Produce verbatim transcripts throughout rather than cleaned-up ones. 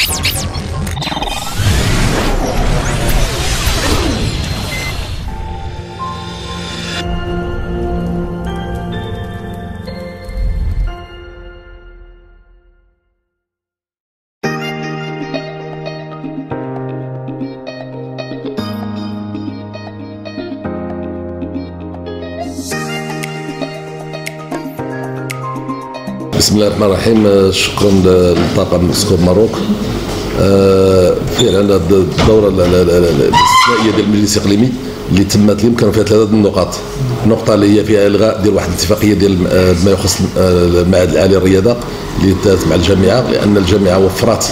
بسم الله الرحمن الرحيم. شكرا للطاقم سكور ماروك. فعلا الدوره الاستثنائيه ديال المجلس الاقليمي اللي تمت اليوم كانوا فيها ثلاثه النقاط. النقطه اللي هي فيها الغاء ديال واحد الاتفاقيه ديال ما يخص المعهد العالي للرياضه اللي دارت مع الجامعه، لان الجامعه وفرت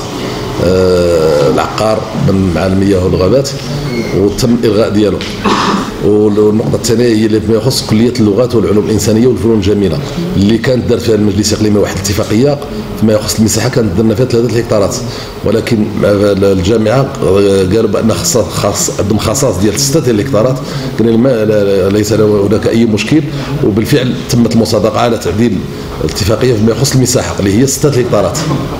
العقار مع المياه والغابات وتم الغاء ديالو. والنقطه الثانيه هي اللي ما يخص كليه اللغات والعلوم الانسانيه والفنون الجميله اللي كانت دار فيها المجلس الاقليمي واحد الاتفاقيه فيما يخص المساحه كانت درنا فيها ثلاثه الهكتارات، ولكن الجامعه قالوا بان خاص خاص عندهم خصاص ديال سته ديال الهكتارات. قلنا ليس هناك اي مشكل، وبالفعل تمت المصادقه على تعديل الاتفاقيه فيما يخص المساحه اللي هي سته الهكتارات.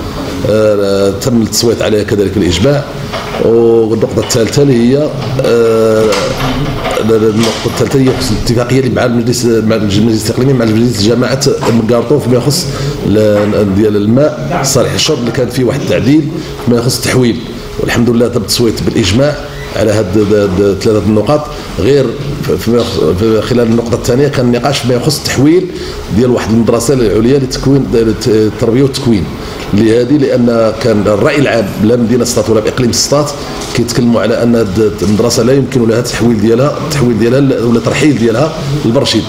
آه تم التصويت عليها كذلك بالاجماع. والنقطه الثالثه اللي هي آه النقطه الثالثه هي خص الاتفاقيه اللي مع المجلس مع المجلس الاقليمي مع مجلس جماعه مكارطو فيما يخص ديال الماء صالح الشرب اللي كان فيه واحد التعديل فيما يخص التحويل، والحمد لله تم التصويت بالاجماع على هاد ثلاثه النقاط. غير في خلال النقطه الثانيه كان النقاش فيما يخص التحويل ديال واحد المدرسه العليا لتكوين التربيه والتكوين لهذه، لان كان الراي العام لا مدينه سطات ولا باقليم سطات كيتكلموا على ان المدرسه لا يمكن لها التحويل ديالها التحويل ديالها ولا ترحيل ديالها للبرشيد.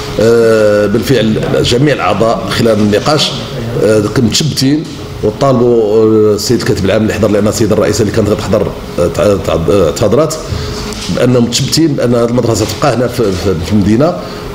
بالفعل جميع الاعضاء خلال النقاش متشبتين وطالبوا السيد الكاتب العام اللي حضر، لان السيده الرئيسه اللي كانت غتحضر تحضرات بانهم متشبتين بان هذه المدرسه تبقى هنا في المدينه،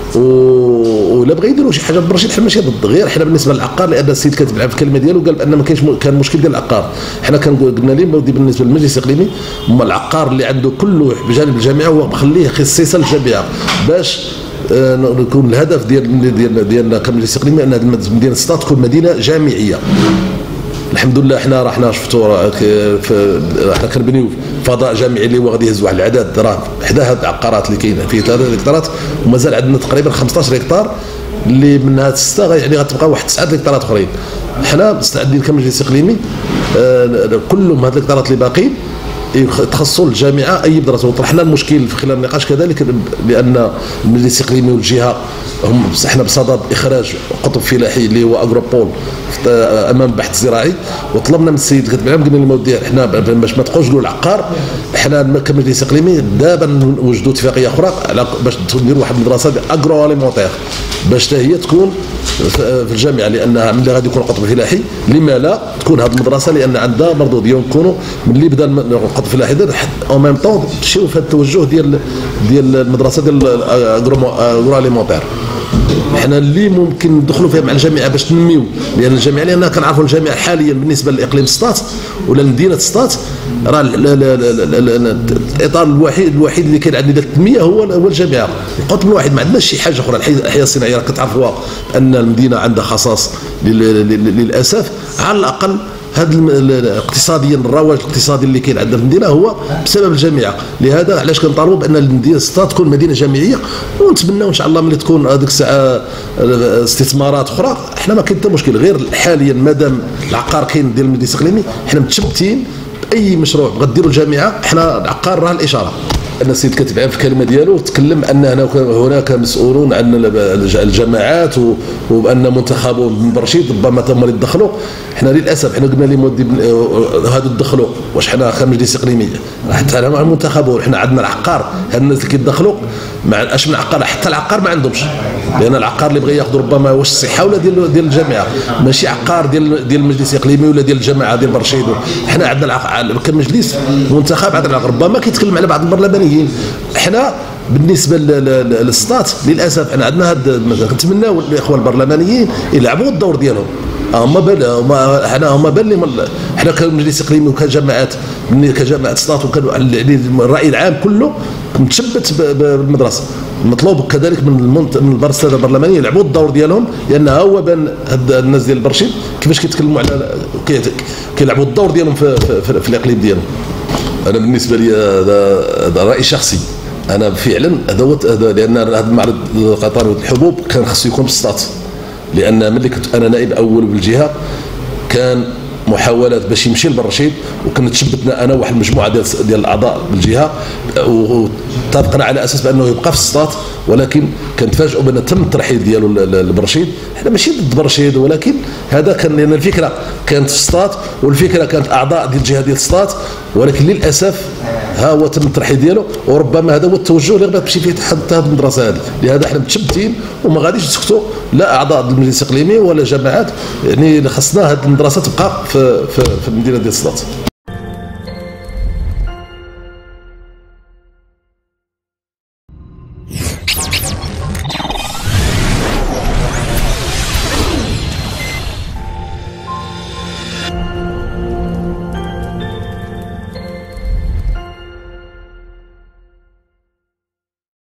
ولا بغى يديروا شي حاجه بالرشيد حنا ماشي ضد. غير حنا بالنسبه للعقار لان السيد كاتب العام في الكلمه ديالو قال بان ما كاينش كان مشكل ديال العقار. حنا قلنا لهم بالنسبه للمجلس الاقليمي هما العقار اللي عنده كله بجانب الجامعه هو مخليه خصيصا للجامعه باش يكون الهدف ديال ديال ديالنا كمجلس اقليمي ان مدينه سطات تكون مدينه جامعيه. الحمد لله حنا رحنا شفتوا حنا كنبنيو فضاء جامعي اللي هو غادي يهز واحد العدد راه حدا هاد العقارات اللي كاينه فيه ثلاثه هكتارات، ومازال عندنا تقريبا خمسطاش هكتار اللي منها سته يعني غتبقى واحد تسعه هكتارات اخرين. حنا مستعدين كمجلس اقليمي آه كلهم هاد الهكتارات اللي باقيين يتخصصوا الجامعه اي مدرسه. وطرحنا المشكل في خلال النقاش كذلك لان المجلس الاقليمي والجهه هم احنا بصدد اخراج قطب فلاحي اللي هو اغروبول امام بحث زراعي، وطلبنا من السيد الكاتب العام قلنا لهم ودي احنا باش ما تبقاوش تقولوا العقار حنا كمجلس اقليمي دابا نوجدوا اتفاقيه اخرى باش نديروا واحد المدرسه اغرو اليمونتير باش حتى هي تكون في الجامعه، لانها ملي غادي يكون قطب فلاحي لما لا تكون هذه المدرسه لان عندها برضو ديال نكونوا ملي بدا القطب الفلاحي او ميم طون تمشيو في هذا التوجه ديال ديال المدرسه ديال اغرو اليمونتير. حنا اللي ممكن ندخلوا فيها مع الجامعه باش تنميو، لان الجامعه لان كنعرفوا الجامعه حاليا بالنسبه لاقليم سطات ولا لمدينه سطات راه الاطار الوحيد الوحيد اللي كاين عندنا التنميه هو هو الجامعه. القطب الواحد ما عندناش شي حاجه اخرى. الحياه الصناعيه راه كتعرفوها ان المدينه عندها خصاص للاسف. على الاقل هذا اقتصاديا الرواج الاقتصادي اللي كاين عندنا في المدينه هو بسبب الجامعه. لهذا علاش كنطالبوا بان المدينه سطات تكون مدينه جامعيه، ونتمناو ان شاء الله ملي تكون هذيك الساعه استثمارات اخرى حنا ما كاين حتى مشكل. غير حاليا مادام العقار كاين ديال المجلس الاقليمي حنا متشبتين باي مشروع بغا ديروا الجامعه حنا العقار راه الاشاره. ان السيد كاتب العام في الكلمه ديالو تكلم ان هناك مسؤولون عن الجماعات وبان منتخبون من برشيد ربما هما اللي يدخلوا. حنا للاسف حنا قلنا لهم ودي هادو يدخلوا واش حنا كمجلس اقليمي حتى مع المنتخبون حنا عندنا العقار. هاد الناس اللي كيدخلوا مع اش من عقار حتى العقار ما عندهمش، لان العقار اللي بغى ياخذ ربما واش الصحه ولا ديال ديال الجامعه ماشي عقار ديال ديال المجلس الاقليمي ولا ديال الجماعه ديال برشيد. حنا عندنا كمجلس منتخب عندنا ربما كيتكلم على بعض البرلمانيين. حنا بالنسبه للسطات للاسف حنا عندنا هاد كنتمناو الاخوان البرلمانيين يلعبوا الدور ديالهم هما بان هما حنا هما بان حنا كمجلس اقليمي وكجماعات كجماعه سطات وكان الراي العام كله متشبت بالمدرسه. المطلوب كذلك من من الساده البرلمانيين يلعبوا الدور ديالهم، لان هو بان هاد الناس ديال البرشيد كيفاش كيتكلموا على كيلعبوا الدور ديالهم في, في, في, في الاقليم ديالهم. انا بالنسبه لي هذا راي شخصي، انا فعلا هذا هو لان هذا المعرض القطري الحبوب كان خصو يكون في السطات، لان ملي كنت انا نائب اول بالجهه كان محاولات باش يمشي لبرشيد، وكنا تشبتنا انا واحد المجموعه ديال ديال الاعضاء بالجهه واتفقنا على اساس بانه يبقى في السطات، ولكن كنتفاجئوا بان تم الترحيل ديالو لبرشيد. حنا ماشي ضد برشيد، ولكن هذا كان لان الفكره كانت في السطات والفكره كانت اعضاء ديال الجهه ديال السطات، ولكن للاسف ها هو تم الترحيل ديالو، وربما هذا هو التوجه اللي غادي تمشي فيه حتى هذه المدرسه هذه. لهذا حنا متشبتين وما غاديش نسكتوا لا اعضاء المجلس الاقليمي ولا جماعات، يعني خصنا هذه المدرسه تبقى في في, في المدينه ديال السطات.